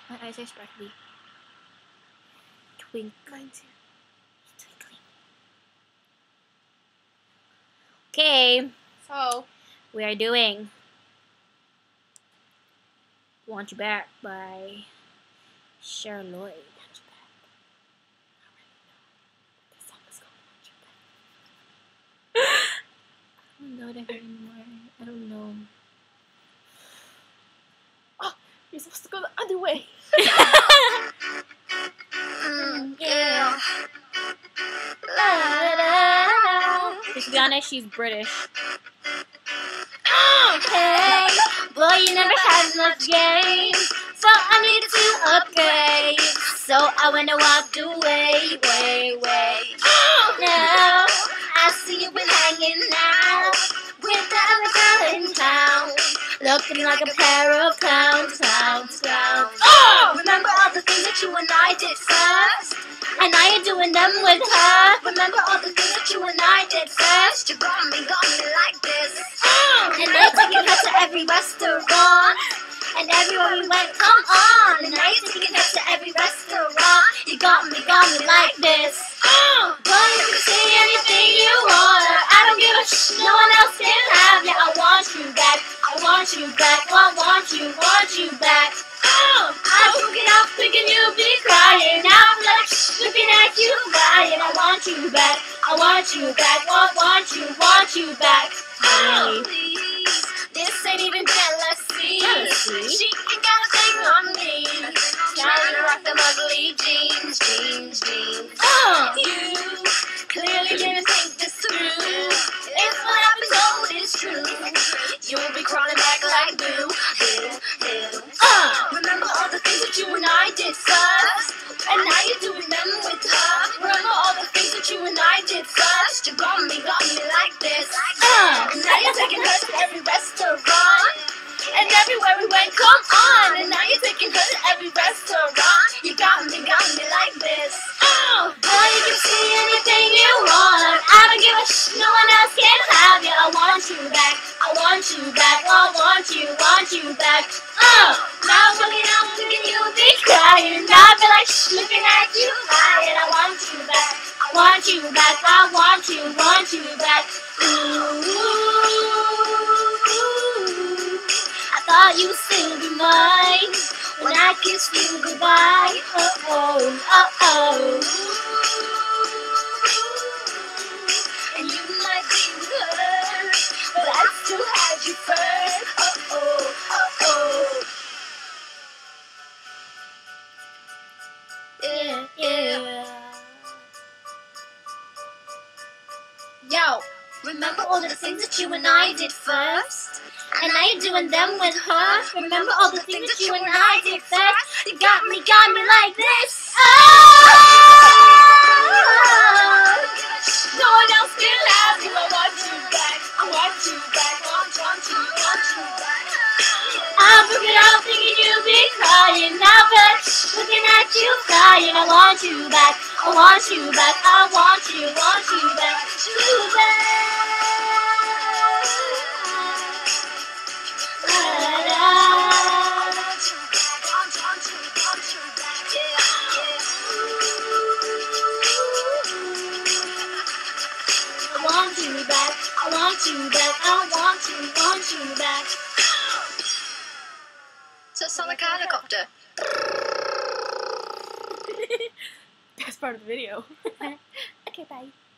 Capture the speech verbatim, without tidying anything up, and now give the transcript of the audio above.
My eyes are sparkly. Twinkling. Mine too. Twinkling. Okay. So, We are doing Want You Back by Cheryl Lloyd. this song is called Want You Back. I don't know that anymore. I don't know. Oh, you're supposed to go the other way. Mm, yeah. La, la, la. To be honest, she's British. Hey, boy, you never had enough game, so I needed to upgrade. So I went and walked away, way, way. Now I see you been hanging out with the other girl in town, looking like a pair of clowns, clowns, clowns. Oh, remember all the things that you and I did first, and now you're doing them with her. Remember all the things that you and I did first. You got me, got me like this. And now you're taking her to every restaurant, and everywhere we went, come on. And now you're taking her to every restaurant. You got me, got me like this. Boy, you can say anything you want. I don't give a sh. No one else can have you. I want you back. I want you back. I want you, want you back. I took it out thinking you'd be crying. Now I'm like shh, looking at you crying. I want you back. I want you back. Want, want you, want you back. Oh, Hey. please. This ain't even jealousy. Jealousy? She ain't got a thing on me. Trying to rock them ugly jeans, jeans, jeans. Oh. You clearly didn't think this through. If what happens always true, you'll be crawling back like boo, boo, boo. Oh. Remember all the things that you and I did first, and now you're doing them with her. Remember all the things that you and I did first. You got me, got me like this. Oh. And now you're taking her to every restaurant, and everywhere we went, come on. And now you're taking her to every restaurant. You got me, got me like this. Oh, Boy, you can see anything you want. I don't give a sh. No one else can have you. I want you back. I want you back. I want you, want you back. Oh, now I'm looking out, thinking you'll be crying. Now I feel like shh, looking at you crying. I want you back. I want you back. I want you, want you back. Ooh, I thought you'd still be mine when I kissed you goodbye. Oh oh, oh oh. and you might be with her, but I still had you first. Oh oh, oh oh. Yeah, yeah. Yo, remember all the things that you and I did first? And now you're doing them with her. Remember all the things that you and I did first. You got me, got me like this. Oh! No one else can have you. I want you back. I want you back. Want, want you, want you back. I'm looking out, thinking you'll be crying. Now, but looking at you crying. I want you back. I want you back. I want you, want you back. You back. I want you back, I want you back, I want you, want you back. So it's not like a helicopter. That's part of the video. Okay, bye.